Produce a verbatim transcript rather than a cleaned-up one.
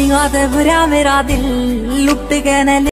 निगाह ते भरा मेरा दिल लुट गए ने